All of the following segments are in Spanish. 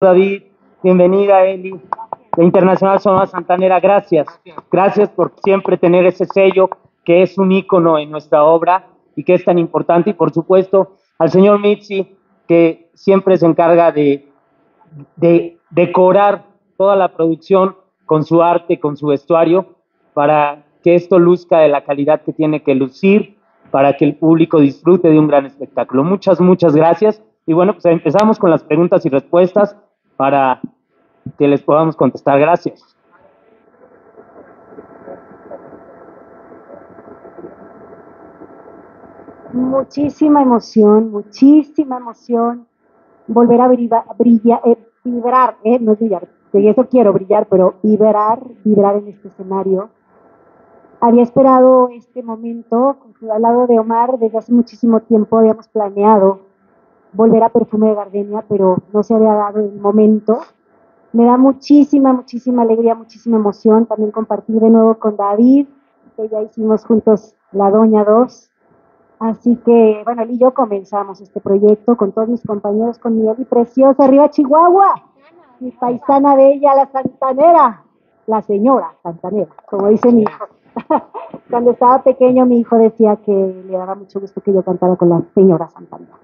David, bienvenida Eli, de Internacional Sonora Santanera, gracias. Gracias por siempre tener ese sello que es un ícono en nuestra obra y que es tan importante. Y por supuesto al señor Mitzi, que siempre se encarga de decorar toda la producción con su arte, con su vestuario, para que esto luzca de la calidad que tiene que lucir, para que el público disfrute de un gran espectáculo. Muchas, muchas gracias. Y bueno, pues empezamos con las preguntas y respuestas para que les podamos contestar. Gracias. Muchísima emoción, volver a vibrar, no es brillar, que eso quiero brillar, pero vibrar en este escenario. Había esperado este momento, al lado de Omar, desde hace muchísimo tiempo habíamos planeado volver a Perfume de Gardenia, pero no se había dado el momento. Me da muchísima alegría, muchísima emoción también compartir de nuevo con David, que ya hicimos juntos La Doña 2. Así que, bueno, él y yo comenzamos este proyecto con todos mis compañeros, con mi Eli preciosa, arriba Chihuahua, mi paisana bella, la santanera, la señora santanera, como dice mi hijo. Cuando estaba pequeño, mi hijo decía que le daba mucho gusto que yo cantara con la señora santanera.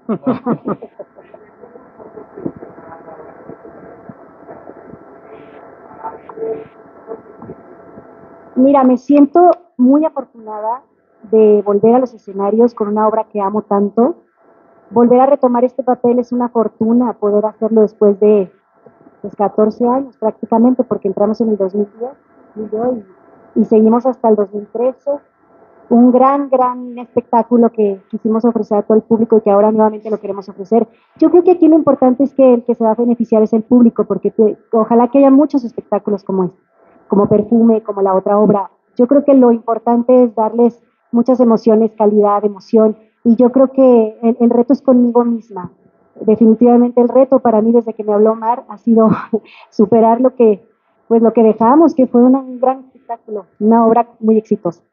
Mira, me siento muy afortunada de volver a los escenarios con una obra que amo tanto. Volver a retomar este papel es una fortuna, poder hacerlo después de 14 años prácticamente, porque entramos en el 2010 y seguimos hasta el 2013. Un gran espectáculo que quisimos ofrecer a todo el público y que ahora nuevamente lo queremos ofrecer. Yo creo que aquí lo importante es que el que se va a beneficiar es el público, porque ojalá que haya muchos espectáculos como este, como Perfume, como la otra obra. Yo creo que lo importante es darles muchas emociones, calidad, emoción, y yo creo que el reto es conmigo misma. Definitivamente el reto para mí desde que me habló Omar ha sido superar lo que dejamos, que fue un gran espectáculo, una obra muy exitosa.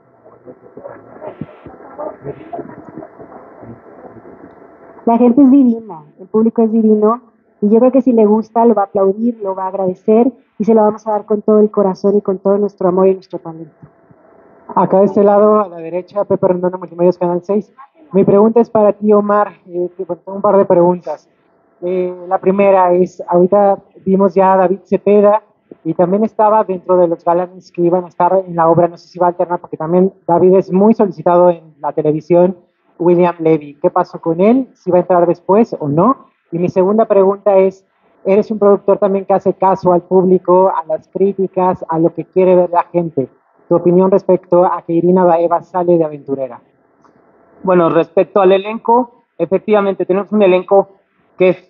La gente es divina, el público es divino, y yo creo que si le gusta lo va a aplaudir, lo va a agradecer, y se lo vamos a dar con todo el corazón y con todo nuestro amor y nuestro talento. Acá de este lado, a la derecha, Pepe Rendón, Multimedios Canal 6. Mi pregunta es para ti, Omar. Tengo un par de preguntas. La primera es, ahorita vimos ya a David Cepeda y también estaba dentro de los galanes que iban a estar en la obra, no sé si va a alternar, porque también David es muy solicitado en la televisión, William Levy. ¿Qué pasó con él? ¿Si va a entrar después o no? Y mi segunda pregunta es, eres un productor también que hace caso al público, a las críticas, a lo que quiere ver la gente. Tu opinión respecto a que Irina Baeva sale de aventurera. Bueno, respecto al elenco, efectivamente tenemos un elenco que es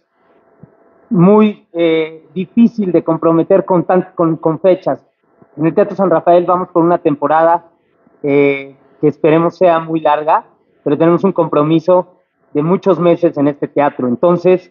muy difícil de comprometer con fechas. En el Teatro San Rafael vamos por una temporada que esperemos sea muy larga, pero tenemos un compromiso de muchos meses en este teatro. Entonces,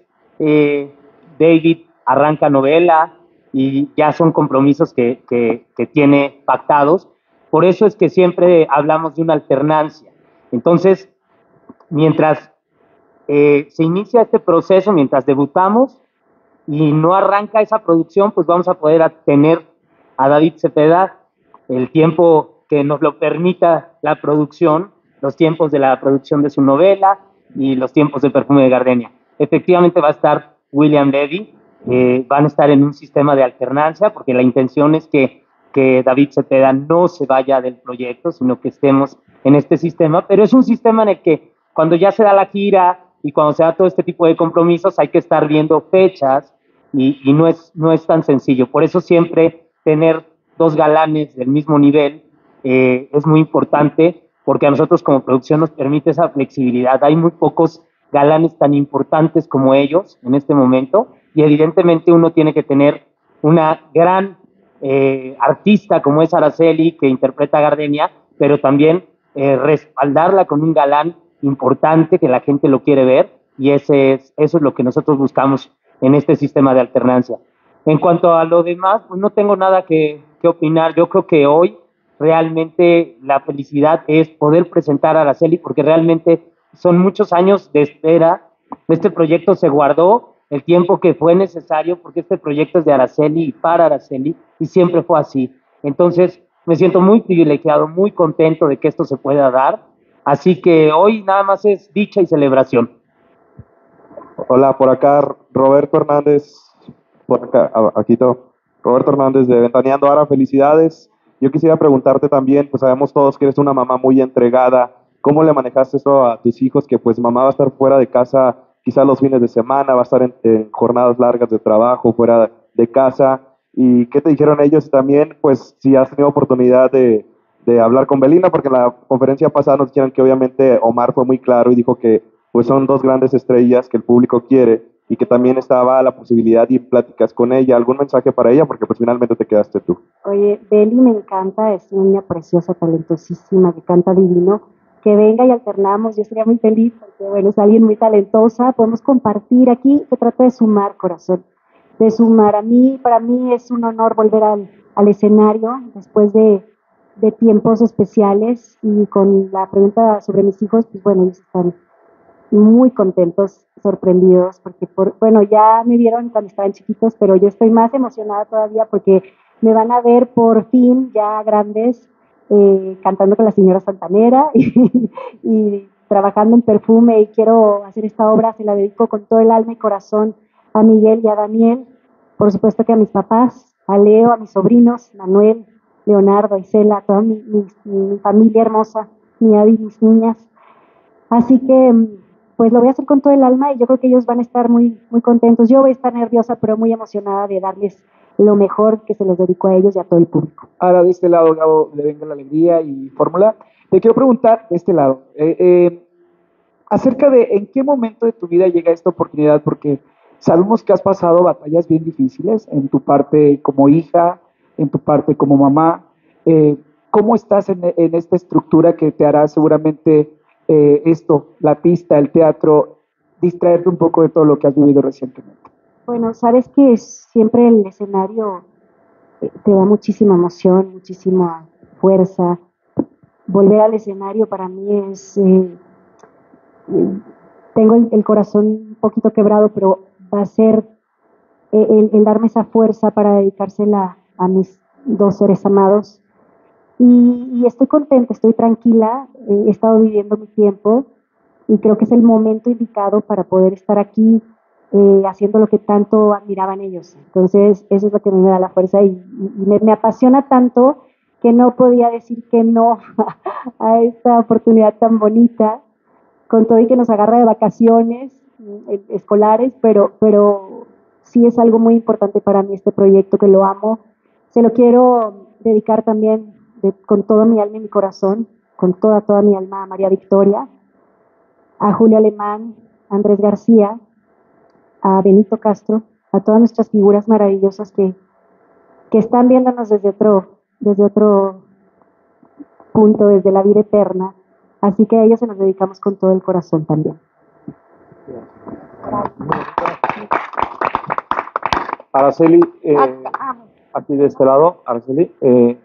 David arranca novela y ya son compromisos que tiene pactados. Por eso es que siempre hablamos de una alternancia. Entonces, mientras se inicia este proceso, mientras debutamos y no arranca esa producción, pues vamos a poder tener a David Cepeda el tiempo que nos lo permita la producción, los tiempos de la producción de su novela y los tiempos de Perfume de Gardenia. Efectivamente va a estar William Levy, van a estar en un sistema de alternancia, porque la intención es que David Cepeda no se vaya del proyecto, sino que estemos en este sistema, pero es un sistema en el que cuando ya se da la gira y cuando se da todo este tipo de compromisos hay que estar viendo fechas y no es tan sencillo. Por eso siempre tener dos galanes del mismo nivel es muy importante, porque a nosotros como producción nos permite esa flexibilidad. Hay muy pocos galanes tan importantes como ellos en este momento, y evidentemente uno tiene que tener una gran artista como es Araceli, que interpreta a Gardenia, pero también respaldarla con un galán importante que la gente lo quiere ver, y eso es lo que nosotros buscamos en este sistema de alternancia. En cuanto a lo demás, pues no tengo nada que opinar. Yo creo que hoy realmente la felicidad es poder presentar a Araceli, porque realmente son muchos años de espera. Este proyecto se guardó el tiempo que fue necesario, porque este proyecto es de Araceli y para Araceli, y siempre fue así. Entonces, me siento muy privilegiado, muy contento de que esto se pueda dar. Así que hoy nada más es dicha y celebración. Hola, por acá Roberto Hernández, por acá, Roberto Hernández de Ventaneando. Ara, felicidades. Yo quisiera preguntarte también, pues sabemos todos que eres una mamá muy entregada. ¿Cómo le manejaste eso a tus hijos? Que pues mamá va a estar fuera de casa quizá los fines de semana, va a estar en jornadas largas de trabajo, fuera de casa. ¿Y qué te dijeron ellos? Y también, pues, si has tenido oportunidad de hablar con Belinda, porque en la conferencia pasada nos dijeron que obviamente Omar fue muy claro y dijo que pues son dos grandes estrellas que el público quiere y que también estaba la posibilidad de ir pláticas con ella. ¿Algún mensaje para ella? Porque pues finalmente te quedaste tú. Oye, Beli me encanta, es una niña preciosa, talentosísima, que canta divino. Que venga y alternamos, yo sería muy feliz, porque bueno, es alguien muy talentosa, podemos compartir. Aquí se trata de sumar, corazón, de sumar. Para mí es un honor volver al escenario después de tiempos especiales, y con la pregunta sobre mis hijos, pues bueno, ellos están muy contentos, sorprendidos, porque bueno, ya me vieron cuando estaban chiquitos, pero yo estoy más emocionada todavía porque me van a ver por fin ya grandes, cantando con la señora Santanera y trabajando en perfume, y quiero hacer esta obra, se la dedico con todo el alma y corazón a Miguel y a Daniel, por supuesto que a mis papás, a Leo, a mis sobrinos, Manuel, Leonardo, Isela, a toda mi familia hermosa, mi Abby, mis niñas. Así que pues lo voy a hacer con todo el alma, y yo creo que ellos van a estar muy, muy contentos. Yo voy a estar nerviosa, pero muy emocionada de darles lo mejor, que se los dedico a ellos y a todo el público. Ahora de este lado, Gabo, de Venga la Alegría y Fórmula, te quiero preguntar de este lado, acerca de en qué momento de tu vida llega esta oportunidad, porque sabemos que has pasado batallas bien difíciles en tu parte como hija, en tu parte como mamá. ¿Cómo estás en esta estructura que te hará seguramente esto, la pista, el teatro, distraerte un poco de todo lo que has vivido recientemente? Bueno, sabes que siempre el escenario te da muchísima emoción, muchísima fuerza. Volver al escenario para mí es, tengo el corazón un poquito quebrado, pero va a ser el darme esa fuerza para dedicársela a mis dos seres amados. Y estoy contenta, estoy tranquila, he estado viviendo mi tiempo, y creo que es el momento indicado para poder estar aquí, haciendo lo que tanto admiraban ellos. Entonces, eso es lo que me da la fuerza, y me apasiona tanto que no podía decir que no a esta oportunidad tan bonita, con todo y que nos agarra de vacaciones escolares, pero sí es algo muy importante para mí este proyecto, que lo amo. Se lo quiero dedicar también con toda mi alma y mi corazón, con toda mi alma, a María Victoria, a Julio Alemán, a Andrés García, a Benito Castro, a todas nuestras figuras maravillosas que están viéndonos desde otro punto, desde la vida eterna. Así que a ellos se nos dedicamos con todo el corazón también. Araceli, aquí de este lado, Araceli,